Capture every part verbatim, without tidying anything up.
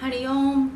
ハリオン。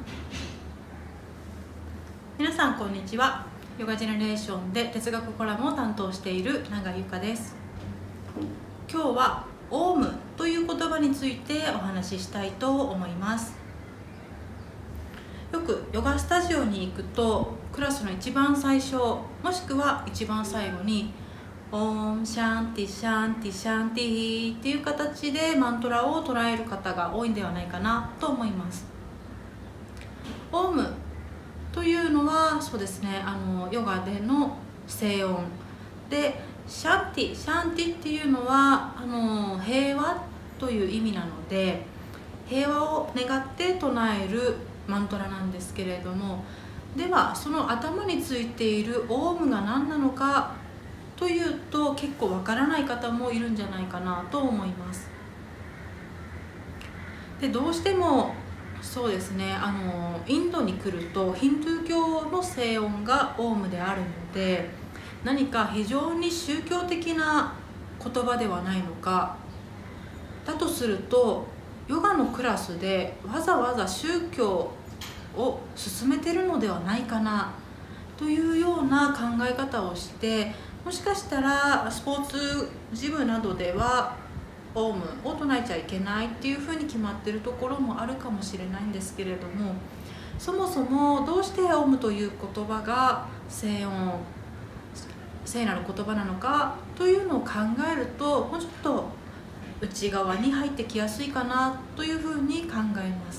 皆さんこんにちは。ヨガジェネレーションで哲学コラムを担当している永井由香です。今日はオウムという言葉についてお話ししたいと思います。よくヨガスタジオに行くとクラスの一番最初もしくは一番最後にオームシャンティシャンティシャンティっていう形でマントラを唱える方が多いんではないかなと思います。オウムというのはそうですね、あのヨガでの静音で、シャンティシャンティっていうのはあの平和という意味なので、平和を願って唱えるマントラなんですけれども、ではその頭についているオウムが何なのかというと結構わからない方もいるんじゃないかなと思います。でどうしてもそうですね、あのインドに来るとヒンドゥー教の静音がオウムであるので、何か非常に宗教的な言葉ではないのか、だとするとヨガのクラスでわざわざ宗教を進めてるのではないかなというような考え方をして、もしかしたらスポーツジムなどではオウムを唱えちゃいけないっていうふうに決まっているところもあるかもしれないんですけれども、そもそもどうしてオウムという言葉が静音聖なる言葉なのかというのを考えると、もうちょっと内側に入ってきやすいかなというふうに考えます。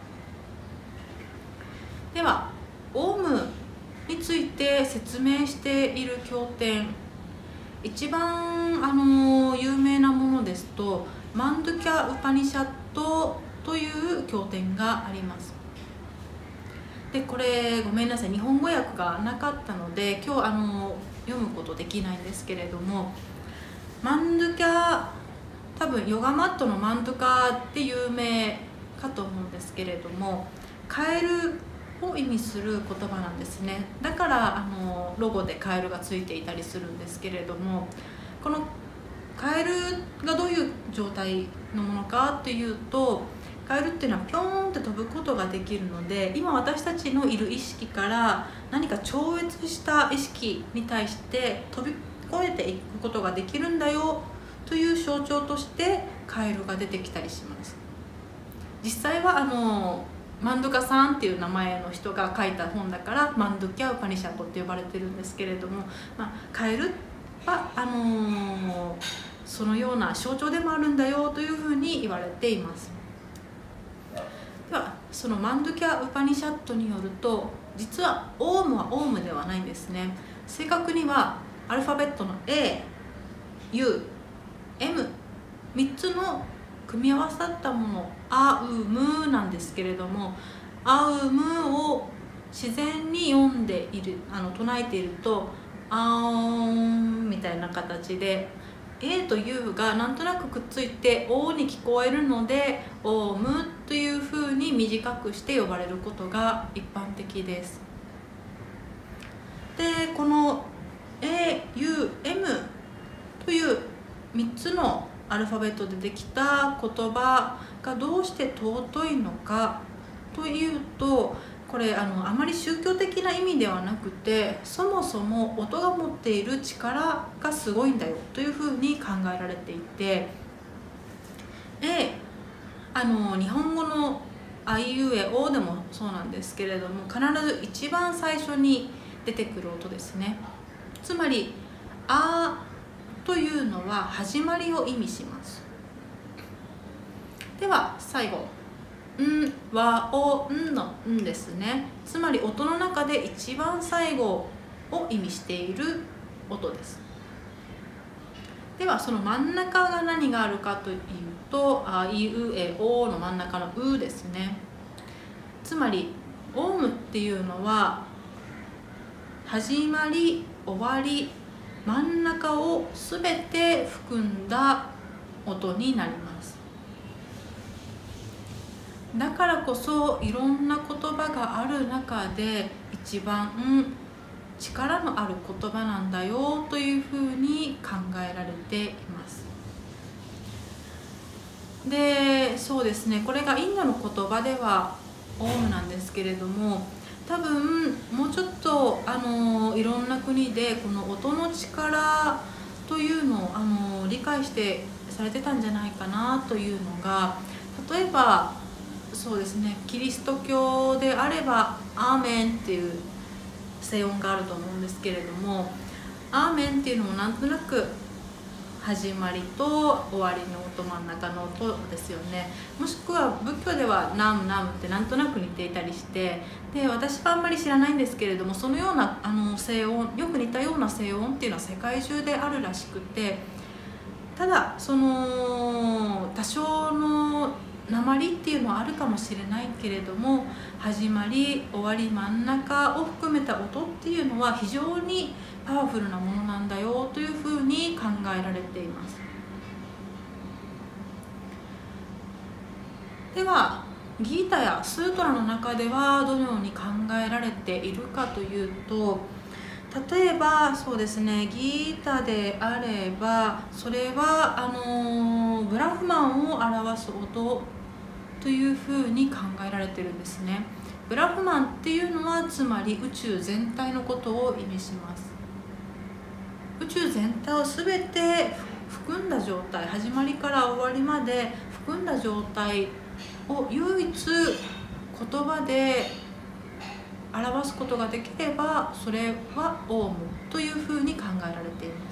ではオウムについて説明している経典、一番あの有名なものですとマンドゥキャ・ウパニシャットという経典があります。でこれごめんなさい、日本語訳がなかったので今日あの読むことできないんですけれども、マンドゥキャ、多分ヨガマットのマンドゥカって有名かと思うんですけれども、カエルを意味する言葉なんですね。だからあのロゴでカエルがついていたりするんですけれども、このカエルがどういう状態のものかっていうと、カエルっていうのはピョーンって飛ぶことができるので、今私たちのいる意識から何か超越した意識に対して飛び越えていくことができるんだよという象徴としてカエルが出てきたりします。実際はあのマンドゥカさんっていう名前の人が書いた本だからマンドゥキャ・ウパニシャットって呼ばれてるんですけれども、まあ、カエルはあのー、そのような象徴でもあるんだよというふうに言われています。ではそのマンドゥキャ・ウパニシャットによると、実はオウムはオウムではないんですね。正確にはアルファベットの エー、ユー、エム みっつの組み合わさったもの、アウムなんですけれども、アウムを自然に読んでいる、あの唱えているとアーンみたいな形で A と U がなんとなくくっついて O に聞こえるのでオウムというふうに短くして呼ばれることが一般的です。でこの エー、ユー、エム というみっつのアルファベットでできた言葉がどうして尊いのかというと、これあのあまり宗教的な意味ではなくて、そもそも音が持っている力がすごいんだよというふうに考えられていて、であの日本語のあいうえおでもそうなんですけれども、必ず一番最初に出てくる音ですね。つまりあというのは始まりを意味します。では最後、ん、わ、お、んのんですね。つまり音の中で一番最後を意味している音です。ではその真ん中が何があるかというと、あいうえおの真ん中のうですね。つまりオウムっていうのは始まり、終わり、真ん中をすべて含んだ音になります。だからこそいろんな言葉がある中で一番力のある言葉なんだよというふうに考えられています。で、そうですね、これがインドの言葉ではオウムなんですけれども、多分もうちょっとあのいろんな国でこの音の力というのをあの理解してされてたんじゃないかなというのが、例えばそうですね、キリスト教であれば「アーメン」っていう声音があると思うんですけれども、「アーメン」っていうのもなんとなく始まりと終わりの音、真ん中の音ですよね。もしくは仏教ではナムナムってなんとなく似ていたりして、で私はあんまり知らないんですけれども、そのようなあの声音、よく似たような声音っていうのは世界中であるらしくて、ただその多少の訛りっていうのはあるかもしれないけれども、始まり終わり真ん中を含めた音っていうのは非常にパワフルなものなんだよというふうに考えられています。ではギータやスートラの中ではどのように考えられているかというと、例えばそうですね、ギータであればそれはあのブラフマンを表す音というふうに考えられてるんですね。ブラフマンっていうのはつまり宇宙全体のことを意味します。宇宙全体を全て含んだ状態、始まりから終わりまで含んだ状態を唯一言葉で表すことができれば、それはオウムというふうに考えられています。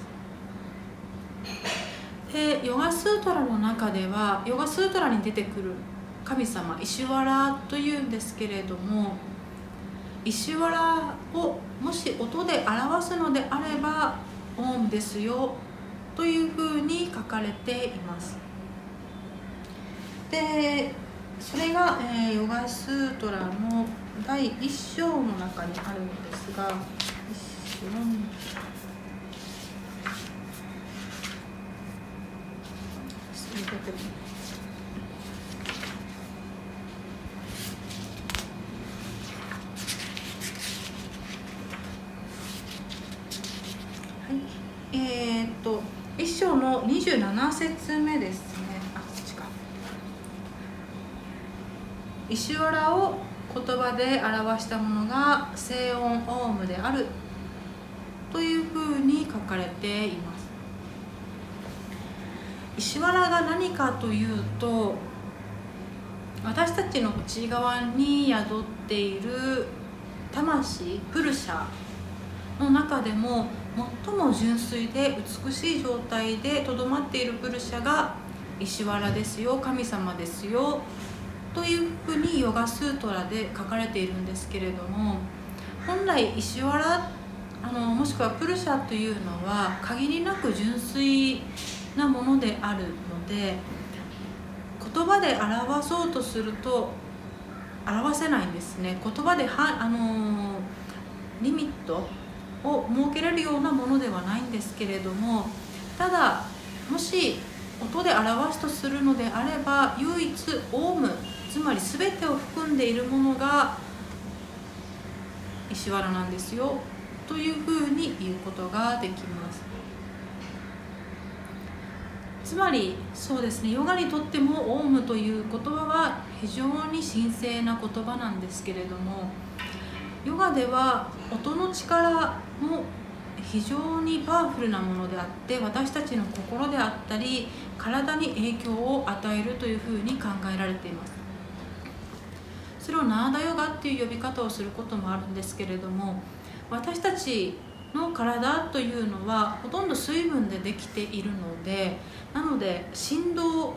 でヨガスートラの中では、ヨガスートラに出てくる神様イシュワラというんですけれども、イシュワラをもし音で表すのであればオウムですよというふうに書かれています。でそれが、えー、ヨガスートラのだいいっ章の中にあるんですが、一章失礼いたします。えー、っといっ章のにじゅうなな節目ですね。あ、こっちか。イシュワラを言葉で表したものが声音オウムであるというふうに書かれています。イシュワラが何かというと、私たちの内側に宿っている魂、プルシャの中でも最も純粋で美しい状態でとどまっているプルシャがイシュワラですよ、神様ですよというふうにヨガスートラで書かれているんですけれども、本来イシュワラあのもしくはプルシャというのは限りなく純粋なものであるので、言葉で表そうとすると表せないんですね。言葉ではあのリミットを設けられるようなものではないんですけれども、ただもし音で表すとするのであれば、唯一オウム、つまり全てを含んでいるものがイシュワラなんですよというふうに言うことができます。つまりそうですね、ヨガにとってもオウムという言葉は非常に神聖な言葉なんですけれども、ヨガでは音の力も非常にパワフルなものであって、私たちの心であったり体に影響を与えるというふうに考えられています。それをナーダヨガっていう呼び方をすることもあるんですけれども、私たちの体というのはほとんど水分でできているので、なので振動、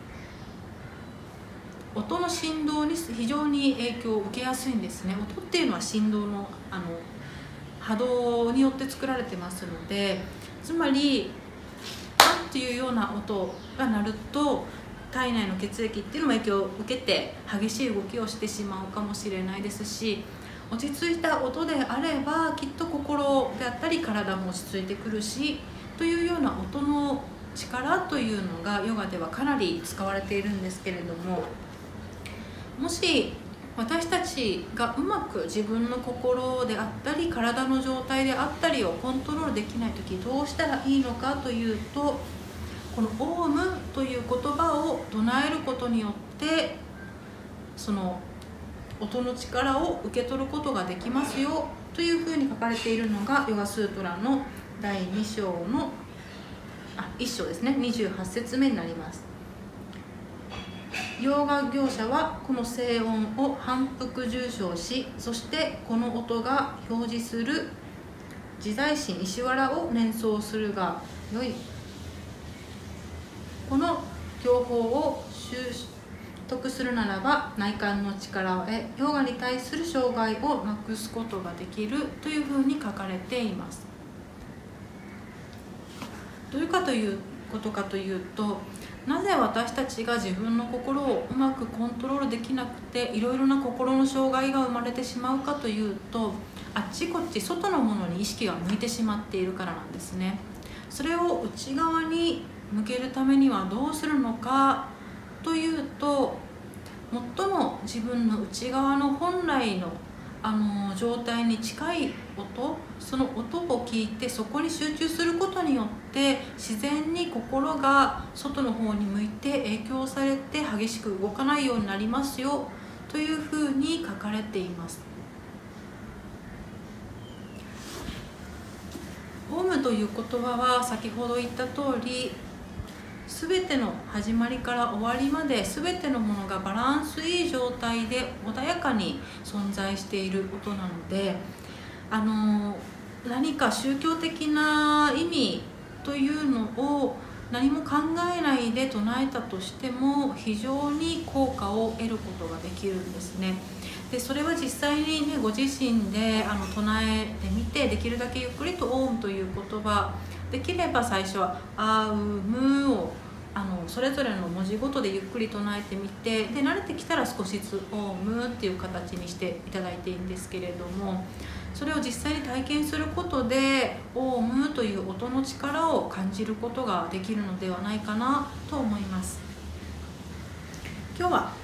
音の振動に非常に影響を受けやすいんですね。音っていうのは振動のあの波動によって作られてますので、つまりパッっていうような音が鳴ると体内の血液っていうのも影響を受けて激しい動きをしてしまうかもしれないですし、落ち着いた音であればきっと心であったり体も落ち着いてくるしというような音の力というのがヨガではかなり使われているんですけれども、もし私たちがうまく自分の心であったり体の状態であったりをコントロールできないとき、どうしたらいいのかというと、このオウムという言葉を唱えることによって、その音の力を受け取ることができますよというふうに書かれているのがヨガスートラのだいに章のあいっ章ですね、にじゅうはち節目になります。ヨガ業者はこの声音を反復重唱し、そしてこの音が表示する自在心イシワラを連想するがよい。この教法を習得するならば内観の力を得、ヨガに対する障害をなくすことができるというふうに書かれています。どういうかということかというと、なぜ私たちが自分の心をうまくコントロールできなくていろいろな心の障害が生まれてしまうかというと、あっちこっち外のものに意識が向いてしまっているからなんですね。それを内側に向けるためにはどうするのかというと、最も自分の内側の本来のあの状態に近い音、その音を聞いてそこに集中することによって自然に心が外の方に向いて影響されて激しく動かないようになりますよというふうに書かれています。オウムという言葉は先ほど言った通り、全ての始まりから終わりまで全てのものがバランスいい状態で穏やかに存在している音なので、あの何か宗教的な意味というのを何も考えないで唱えたとしても非常に効果を得ることができるんですね。でそれは実際にね、ご自身であの唱えてみて、できるだけゆっくりとオウムという言葉、できれば最初はアウムをあのそれぞれの文字ごとでゆっくり唱えてみて、で慣れてきたら少しずつオウムっていう形にしていただいていいんですけれども、それを実際に体験することでオウムという音の力を感じることができるのではないかなと思います。今日は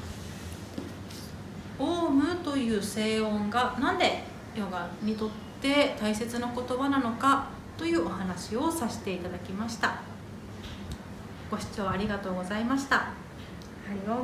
オウムという声音がなんでヨガにとって大切な言葉なのかというお話をさせていただきました。ご視聴ありがとうございました。